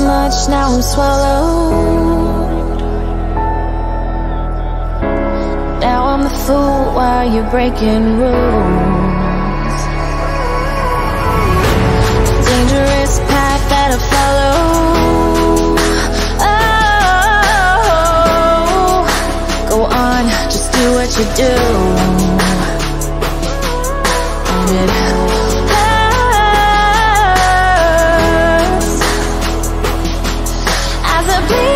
much, now I'm swallowed. Now I'm the fool while you're breaking rules. It's a dangerous path that I follow. Oh, go on, just do what you do. And it hurts as I bleed.